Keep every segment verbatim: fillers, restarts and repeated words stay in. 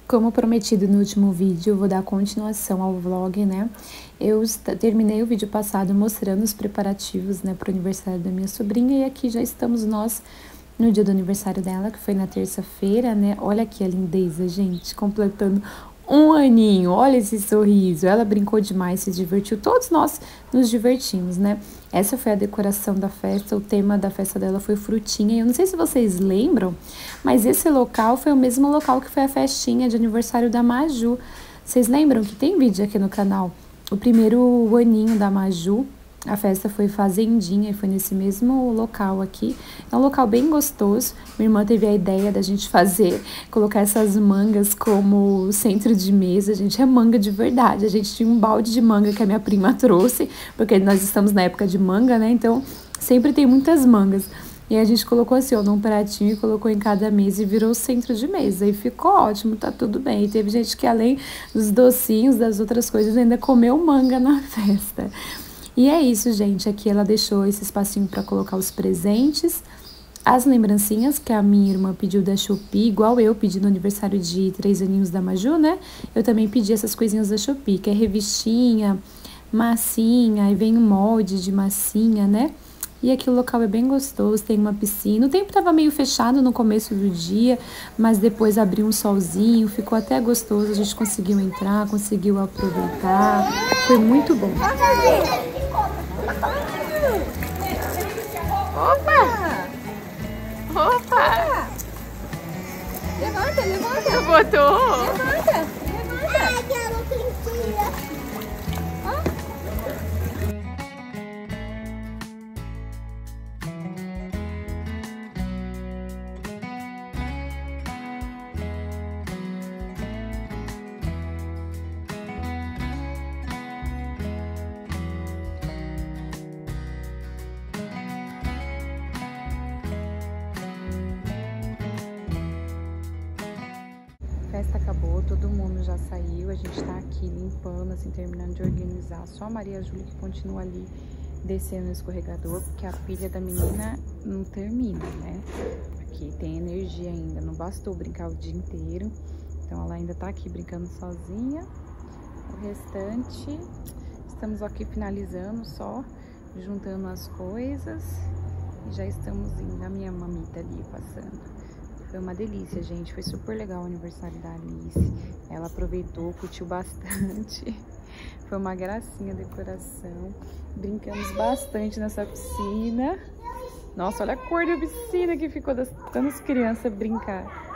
Como prometido no último vídeo, eu vou dar continuação ao vlog, né? Eu terminei o vídeo passado mostrando os preparativos, né, para o aniversário da minha sobrinha. E aqui já estamos nós no dia do aniversário dela, que foi na terça-feira, né? Olha aqui a lindeza, gente, completando um aninho. Olha esse sorriso. Ela brincou demais, se divertiu. Todos nós nos divertimos, né? Essa foi a decoração da festa. O tema da festa dela foi frutinha. E eu não sei se vocês lembram, mas esse local foi o mesmo local que foi a festinha de aniversário da Maju. Vocês lembram que tem vídeo aqui no canal? O primeiro aninho da Maju. A festa foi fazendinha e foi nesse mesmo local aqui. É um local bem gostoso. Minha irmã teve a ideia da gente fazer, colocar essas mangas como centro de mesa. Gente, é manga de verdade. A gente tinha um balde de manga que a minha prima trouxe, porque nós estamos na época de manga, né? Então, sempre tem muitas mangas. E a gente colocou assim, ó, num pratinho e colocou em cada mesa e virou o centro de mesa. E ficou ótimo, tá tudo bem. E teve gente que, além dos docinhos, das outras coisas, ainda comeu manga na festa. E é isso, gente. Aqui ela deixou esse espacinho para colocar os presentes, as lembrancinhas que a minha irmã pediu da Shopee, igual eu pedi no aniversário de três aninhos da Maju, né? Eu também pedi essas coisinhas da Shopee, que é revistinha, massinha, aí vem um molde de massinha, né? E aqui o local é bem gostoso, tem uma piscina. O tempo tava meio fechado no começo do dia, mas depois abriu um solzinho, ficou até gostoso. A gente conseguiu entrar, conseguiu aproveitar. Foi muito bom. Opa! Opa! Levanta, levanta! Botou! Levanta! Levanta! Ai, quero pintinha! A festa acabou, todo mundo já saiu, a gente tá aqui limpando, assim, terminando de organizar. Só a Maria Júlia que continua ali descendo no escorregador, porque a pilha da menina não termina, né? Aqui tem energia ainda, não bastou brincar o dia inteiro, então ela ainda tá aqui brincando sozinha. O restante, estamos aqui finalizando só, juntando as coisas e já estamos indo. A minha mamita ali passando. Foi uma delícia, gente. Foi super legal o aniversário da Alice. Ela aproveitou, curtiu bastante. Foi uma gracinha a decoração. Brincamos bastante nessa piscina. Nossa, olha a cor da piscina que ficou, das tantas crianças brincar.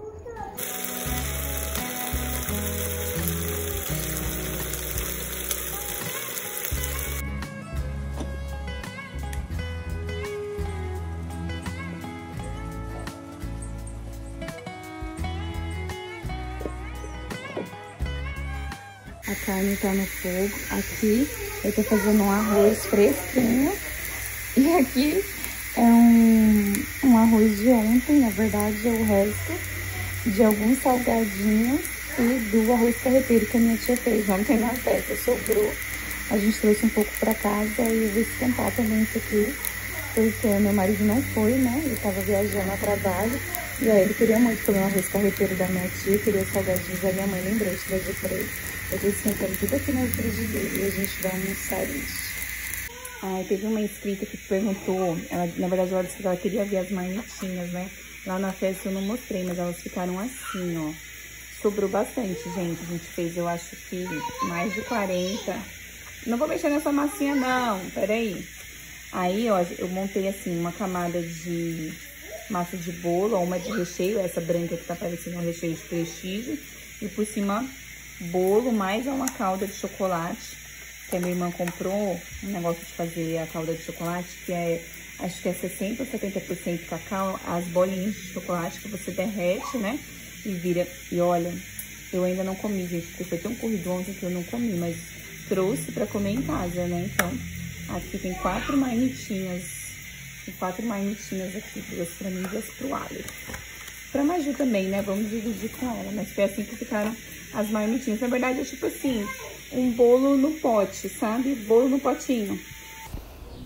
A carne tá no fogo. Aqui eu tô fazendo um arroz fresquinho. E aqui é um, um arroz de ontem, na verdade é o resto de alguns salgadinhos e do arroz carreteiro que a minha tia fez ontem na festa. Sobrou. A gente trouxe um pouco pra casa e eu vou esquentar também isso aqui, porque meu marido não foi, né? Ele tava viajando a trabalho. E aí ele queria muito comer o arroz carreteiro da minha tia, queria os salgadinhos da minha mãe, lembrou de trazer pra ele. Eu tô esquentando tudo aqui na frigideira e a gente vai almoçar isso. Ah, teve uma inscrita que perguntou, ela, na verdade ela disse que ela queria ver as marmitinhas, né? Lá na festa eu não mostrei, mas elas ficaram assim, ó. Sobrou bastante, gente. A gente fez, eu acho que mais de quarenta. Não vou mexer nessa massinha não, peraí. Aí, ó, eu montei assim uma camada de massa de bolo, ou uma de recheio, essa branca que tá parecendo um recheio de prestígio. E por cima, bolo, mais uma calda de chocolate, que a minha irmã comprou, um negócio de fazer a calda de chocolate, que é, acho que é sessenta ou setenta por cento cacau, as bolinhas de chocolate que você derrete, né? E vira, e olha, eu ainda não comi, gente, porque foi tão corrido ontem que eu não comi, mas trouxe pra comer em casa, né? Então, aqui tem quatro marmitinhas. Quatro marmitinhas aqui, duas pra mim e duas pro Alex. Pra Maju também, né? Vamos dividir com ela. Mas foi assim que ficaram as marmitinhas. Na verdade, é tipo assim, um bolo no pote, sabe? Bolo no potinho.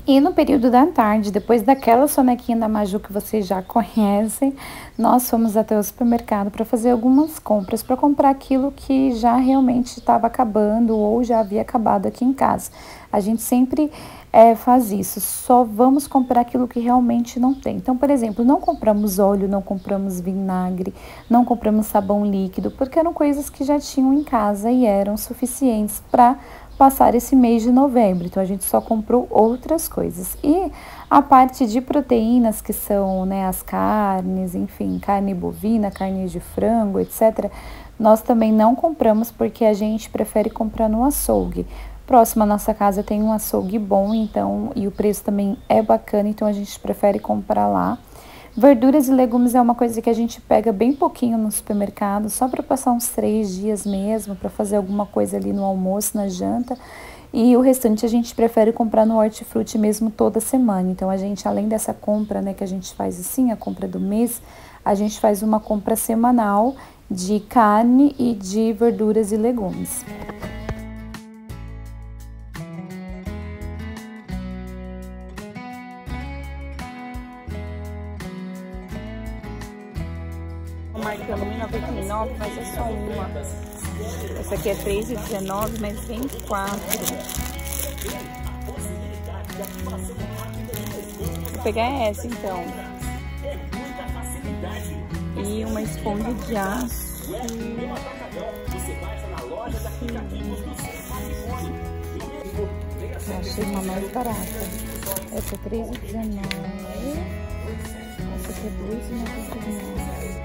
E no período da tarde, depois daquela sonequinha da Maju que vocês já conhecem, nós fomos até o supermercado para fazer algumas compras, para comprar aquilo que já realmente estava acabando ou já havia acabado aqui em casa. A gente sempre é, faz isso, só vamos comprar aquilo que realmente não tem. Então, por exemplo, não compramos óleo, não compramos vinagre, não compramos sabão líquido, porque eram coisas que já tinham em casa e eram suficientes para passar esse mês de novembro, então a gente só comprou outras coisas. E a parte de proteínas, que são, né, as carnes, enfim, carne bovina, carne de frango, etcétera, nós também não compramos porque a gente prefere comprar no açougue. Próximo à nossa casa tem um açougue bom, então, e o preço também é bacana, então a gente prefere comprar lá. Verduras e legumes é uma coisa que a gente pega bem pouquinho no supermercado, só para passar uns três dias mesmo, para fazer alguma coisa ali no almoço, na janta. E o restante a gente prefere comprar no hortifruti mesmo toda semana. Então, a gente, além dessa compra, né, que a gente faz assim, a compra do mês, a gente faz uma compra semanal de carne e de verduras e legumes. Marcando mil novecentos e noventa e nove, mas é só uma. Essa aqui é três reais e dezenove, mas vem quatro. Vou pegar essa então. E uma esponja de aço. Achei uma mais barata. Essa é três reais e dezenove. Essa aqui é dois reais e noventa e nove.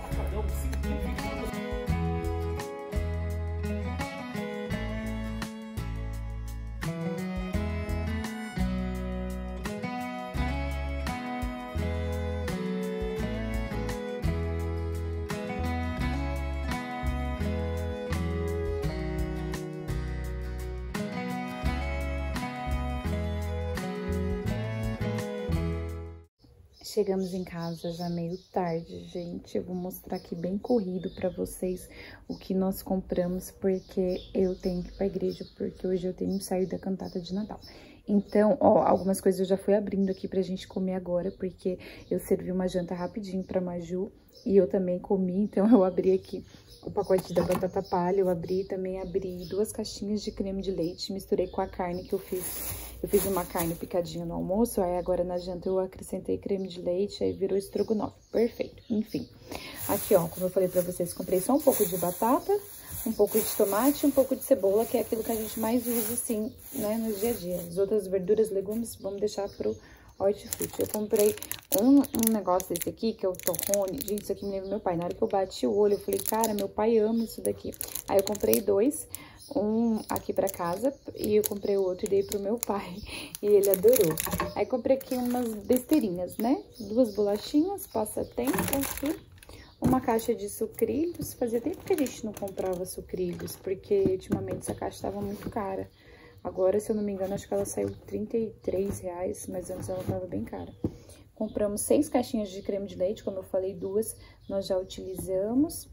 Chegamos em casa já meio tarde, gente. Eu vou mostrar aqui bem corrido pra vocês o que nós compramos, porque eu tenho que ir pra igreja, porque hoje eu tenho que sair da cantata de Natal. Então, ó, algumas coisas eu já fui abrindo aqui pra gente comer agora, porque eu servi uma janta rapidinho pra Maju e eu também comi, então eu abri aqui o pacote da batata palha, eu abri também abri duas caixinhas de creme de leite, misturei com a carne que eu fiz. Eu fiz uma carne picadinha no almoço, aí agora na janta eu acrescentei creme de leite, aí virou estrogonofe. Perfeito, enfim. Aqui, ó, como eu falei pra vocês, comprei só um pouco de batata, um pouco de tomate e um pouco de cebola, que é aquilo que a gente mais usa, assim, né, no dia a dia. As outras verduras, legumes, vamos deixar pro hortifruti. Eu comprei um, um negócio desse aqui, que é o torrone. Gente, isso aqui me lembra meu pai. Na hora que eu bati o olho, eu falei, cara, meu pai ama isso daqui. Aí eu comprei dois. Um aqui pra casa e eu comprei o outro e dei pro meu pai e ele adorou. Aí comprei aqui umas besteirinhas, né? Duas bolachinhas, passatempo aqui, uma caixa de sucrilhos. Fazia tempo que a gente não comprava sucrilhos, porque ultimamente essa caixa estava muito cara. Agora, se eu não me engano, acho que ela saiu trinta e três reais, mas antes ela estava bem cara. Compramos seis caixinhas de creme de leite, como eu falei, duas nós já utilizamos.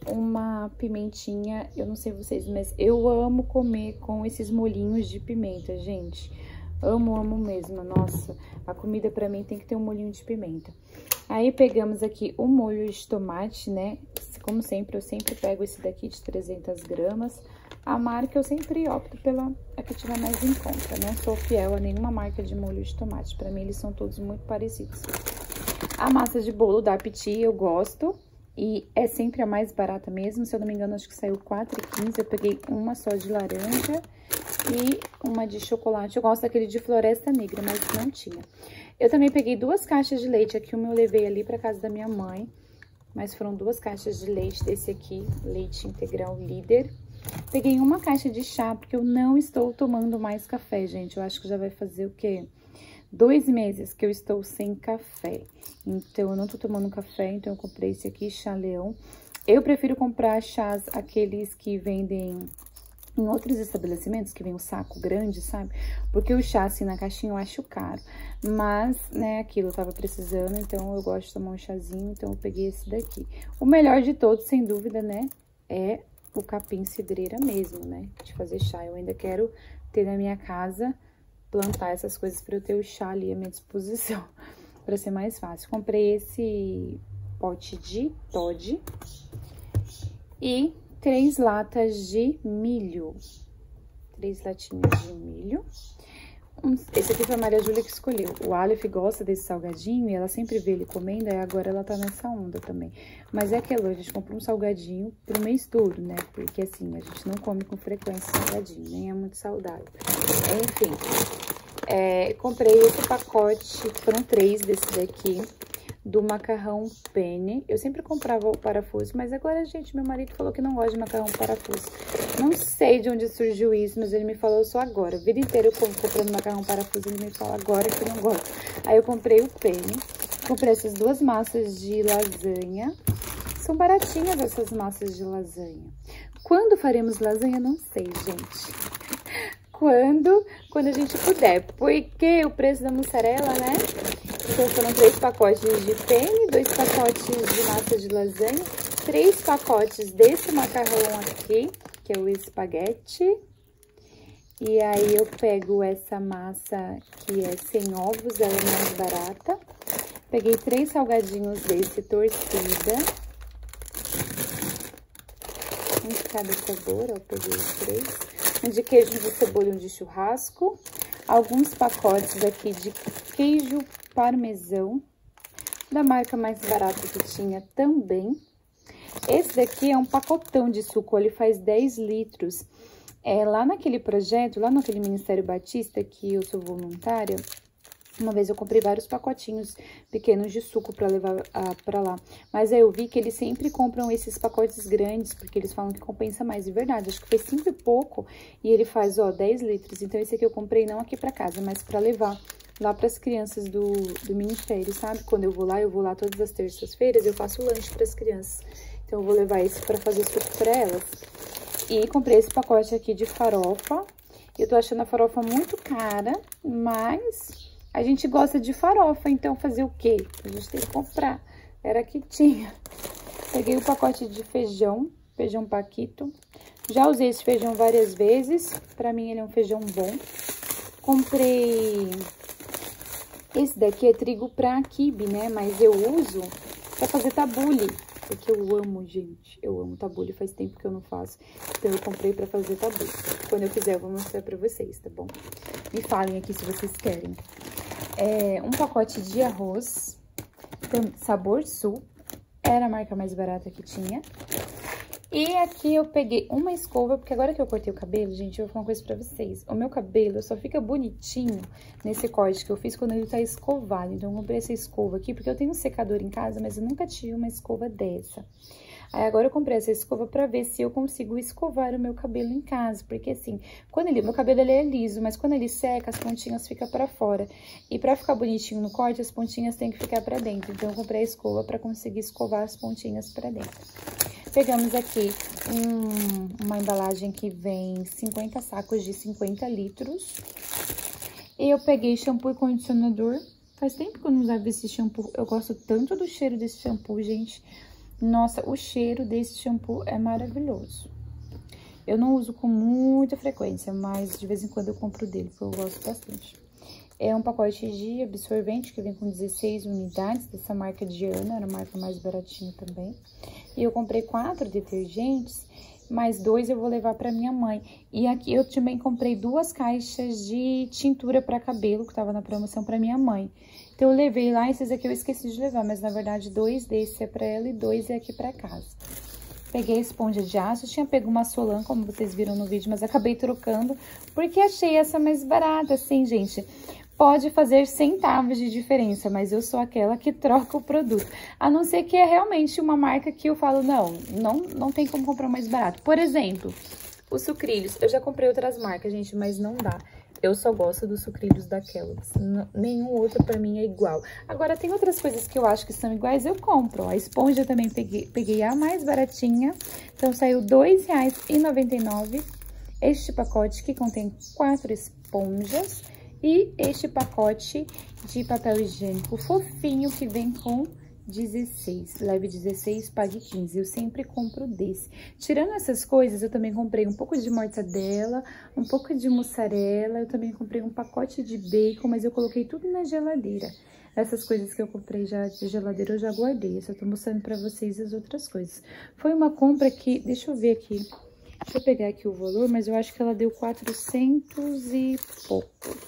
Uma pimentinha, eu não sei vocês, mas eu amo comer com esses molhinhos de pimenta, gente. Amo, amo mesmo, nossa. A comida pra mim tem que ter um molhinho de pimenta. Aí pegamos aqui o molho de tomate, né? Como sempre, eu sempre pego esse daqui de trezentas gramas. A marca eu sempre opto pela a que tiver mais em conta, não sou fiel a nenhuma marca de molho de tomate. Pra mim eles são todos muito parecidos. A massa de bolo da Petit eu gosto. E é sempre a mais barata mesmo, se eu não me engano, acho que saiu quatro reais e quinze. Eu peguei uma só de laranja e uma de chocolate. Eu gosto daquele de Floresta Negra, mas não tinha. Eu também peguei duas caixas de leite. Aqui uma eu levei ali pra casa da minha mãe, mas foram duas caixas de leite desse aqui, leite integral líder. Peguei uma caixa de chá, porque eu não estou tomando mais café, gente. Eu acho que já vai fazer o quê? Dois meses que eu estou sem café, então eu não tô tomando café, então eu comprei esse aqui, chá leão. Eu prefiro comprar chás, aqueles que vendem em outros estabelecimentos, que vem um saco grande, sabe? Porque o chá, assim, na caixinha eu acho caro, mas, né, aquilo eu tava precisando, então eu gosto de tomar um chazinho, então eu peguei esse daqui. O melhor de todos, sem dúvida, né, é o capim cidreira mesmo, né, de fazer chá. Eu ainda quero ter na minha casa plantar essas coisas para eu ter o chá ali à minha disposição, para ser mais fácil. Comprei esse pote de Toddy e três latas de milho. Três latinhas de milho. Esse aqui foi a Maria Júlia que escolheu. O Aleph gosta desse salgadinho e ela sempre vê ele comendo, e agora ela tá nessa onda também. Mas é aquilo, a gente comprou um salgadinho pro mês todo, né? Porque assim, a gente não come com frequência salgadinho, nem é muito saudável. Enfim, é, comprei esse pacote, foram três desse daqui, do macarrão penne. Eu sempre comprava o parafuso, mas agora, gente, meu marido falou que não gosta de macarrão parafuso. Não sei de onde surgiu isso, mas ele me falou só agora. A vida inteira eu comprando macarrão parafuso, ele me fala agora que não gosta. Aí eu comprei o penne, comprei essas duas massas de lasanha. São baratinhas essas massas de lasanha. Quando faremos lasanha, não sei, gente. Quando, quando a gente puder, porque o preço da mussarela, né? Então, foram três pacotes de penne, dois pacotes de massa de lasanha, três pacotes desse macarrão aqui, que é o espaguete. E aí, eu pego essa massa que é sem ovos, ela é mais barata. Peguei três salgadinhos desse torcida. Um de cada sabor, eu peguei os três. Um de queijo de cebola e um de churrasco. Alguns pacotes aqui de queijo parmesão, da marca mais barata que tinha também. Esse daqui é um pacotão de suco, ele faz dez litros. É, lá naquele projeto, lá naquele Ministério Batista, que eu sou voluntária, uma vez eu comprei vários pacotinhos pequenos de suco para levar ah, para lá. Mas aí eu vi que eles sempre compram esses pacotes grandes, porque eles falam que compensa mais. De verdade, acho que foi cinco e pouco e ele faz, ó, dez litros. Então, esse aqui eu comprei não aqui para casa, mas para levar lá para as crianças do, do ministério, sabe? Quando eu vou lá, eu vou lá todas as terças-feiras, eu faço lanche para as crianças. Então, eu vou levar esse para fazer suco para elas. E comprei esse pacote aqui de farofa. Eu tô achando a farofa muito cara, mas a gente gosta de farofa, então fazer o quê? A gente tem que comprar. Era que tinha. Peguei o pacote de feijão, feijão paquito. Já usei esse feijão várias vezes, pra mim ele é um feijão bom. Comprei... Esse daqui é trigo pra quibe, né? Mas eu uso pra fazer tabule, porque eu amo, gente. Eu amo tabule, faz tempo que eu não faço. Então, eu comprei pra fazer tabule. Quando eu fizer, eu vou mostrar pra vocês, tá bom? Me falem aqui se vocês querem. É, um pacote de arroz, sabor sul, era a marca mais barata que tinha. E aqui eu peguei uma escova, porque agora que eu cortei o cabelo, gente, eu vou falar uma coisa pra vocês. O meu cabelo só fica bonitinho nesse corte que eu fiz quando ele tá escovado. Então, eu comprei essa escova aqui, porque eu tenho um secador em casa, mas eu nunca tive uma escova dessa. Aí, agora eu comprei essa escova pra ver se eu consigo escovar o meu cabelo em casa. Porque, assim, quando ele... Meu cabelo, ele é liso, mas quando ele seca, as pontinhas ficam pra fora. E pra ficar bonitinho no corte, as pontinhas têm que ficar pra dentro. Então, eu comprei a escova pra conseguir escovar as pontinhas pra dentro. Pegamos aqui um, uma embalagem que vem cinquenta sacos de cinquenta litros. E eu peguei shampoo e condicionador. Faz tempo que eu não usava esse shampoo. Eu gosto tanto do cheiro desse shampoo, gente. Nossa, o cheiro desse shampoo é maravilhoso. Eu não uso com muita frequência, mas de vez em quando eu compro dele, porque eu gosto bastante. É um pacote de absorvente que vem com dezesseis unidades, dessa marca Diana, era a marca mais baratinha também. E eu comprei quatro detergentes, mais dois eu vou levar para minha mãe. E aqui eu também comprei duas caixas de tintura para cabelo, que tava na promoção, para minha mãe. Então, eu levei lá, esses aqui eu esqueci de levar, mas na verdade dois desses é para ela e dois é aqui para casa. Peguei a esponja de aço, tinha pego uma Solan, como vocês viram no vídeo, mas acabei trocando, porque achei essa mais barata, assim, gente. Pode fazer centavos de diferença, mas eu sou aquela que troca o produto. A não ser que é realmente uma marca que eu falo, não, não, não tem como comprar mais barato. Por exemplo, os sucrilhos. Eu já comprei outras marcas, gente, mas não dá. Eu só gosto dos sucrilhos da Kellogg's. Nenhum outro pra mim é igual. Agora, tem outras coisas que eu acho que são iguais, eu compro. A esponja também peguei, peguei a mais baratinha. Então, saiu dois reais e noventa e nove centavos. Este pacote que contém quatro esponjas. E este pacote de papel higiênico fofinho que vem com dezesseis, leve dezesseis, pague quinze. Eu sempre compro desse. Tirando essas coisas, eu também comprei um pouco de mortadela, um pouco de mussarela, eu também comprei um pacote de bacon, mas eu coloquei tudo na geladeira. Essas coisas que eu comprei já de geladeira eu já guardei, eu só tô mostrando pra vocês as outras coisas. Foi uma compra que, deixa eu ver aqui, deixa eu pegar aqui o valor, mas eu acho que ela deu quatrocentos e pouco.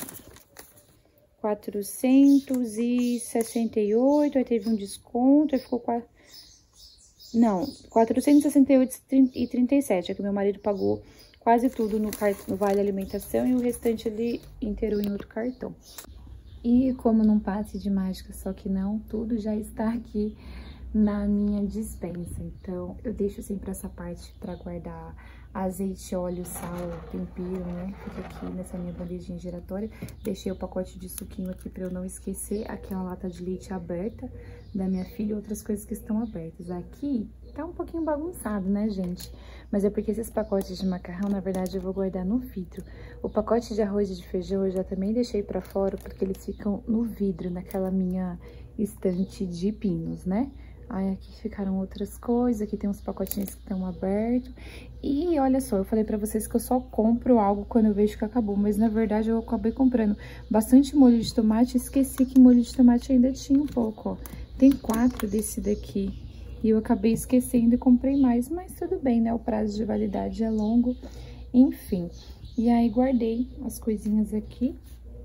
quatrocentos e sessenta e oito, aí teve um desconto, aí ficou quatro... Não, quatrocentos e sessenta e oito e trinta e sete, é que meu marido pagou quase tudo no, cart... no Vale Alimentação e o restante ele inteirou em outro cartão. E como num passe de mágica, só que não, tudo já está aqui na minha despensa. Então, eu deixo sempre essa parte para guardar azeite, óleo, sal, tempero, né? Fica aqui nessa minha bandejinha giratória. Deixei o pacote de suquinho aqui para eu não esquecer. Aqui é uma lata de leite aberta da minha filha e outras coisas que estão abertas. Aqui tá um pouquinho bagunçado, né, gente? Mas é porque esses pacotes de macarrão, na verdade, eu vou guardar no vidro. O pacote de arroz e de feijão eu já também deixei pra fora, porque eles ficam no vidro, naquela minha estante de pinos, né? Aí aqui ficaram outras coisas, aqui tem uns pacotinhos que estão abertos. E olha só, eu falei pra vocês que eu só compro algo quando eu vejo que acabou, mas na verdade eu acabei comprando bastante molho de tomate e esqueci que molho de tomate ainda tinha um pouco, ó. Tem quatro desse daqui. E eu acabei esquecendo e comprei mais, mas tudo bem, né? O prazo de validade é longo, enfim. E aí, guardei as coisinhas aqui.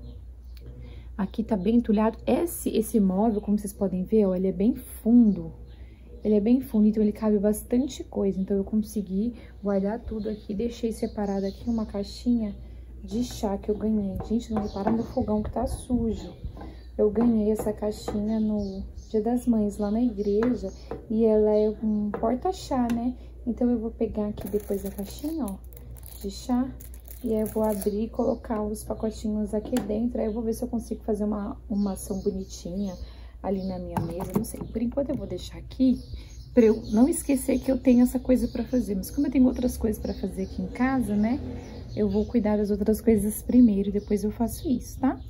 Aqui tá bem entulhado. Esse, esse móvel, como vocês podem ver, ó, ele é bem fundo. Ele é bem fundo, então ele cabe bastante coisa. Então, eu consegui guardar tudo aqui. Deixei separado aqui uma caixinha de chá que eu ganhei. Gente, não repara no fogão que tá sujo. Eu ganhei essa caixinha no Dia das Mães, lá na igreja, e ela é um porta-chá, né? Então, eu vou pegar aqui depois a caixinha, ó, de chá, e aí eu vou abrir e colocar os pacotinhos aqui dentro. Aí eu vou ver se eu consigo fazer uma, uma ação bonitinha ali na minha mesa, não sei. Por enquanto, eu vou deixar aqui pra eu não esquecer que eu tenho essa coisa pra fazer. Mas como eu tenho outras coisas pra fazer aqui em casa, né? Eu vou cuidar das outras coisas primeiro, depois eu faço isso, tá?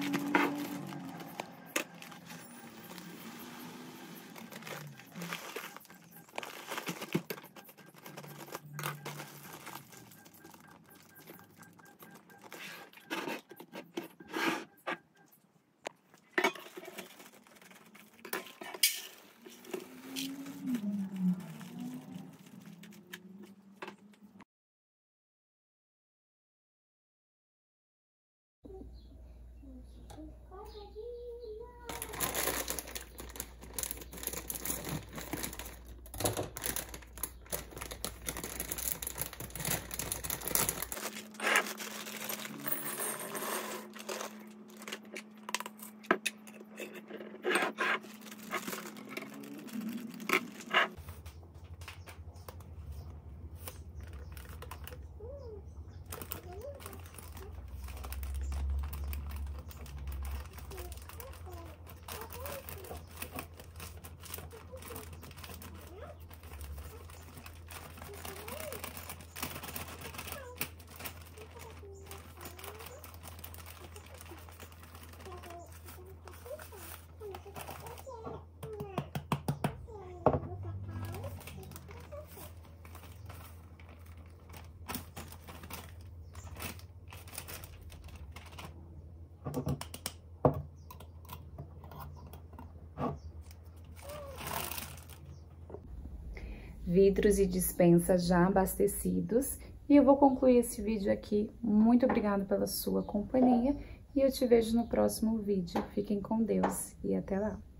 Vidros e dispensas já abastecidos. E eu vou concluir esse vídeo aqui. Muito obrigada pela sua companhia e eu te vejo no próximo vídeo. Fiquem com Deus e até lá!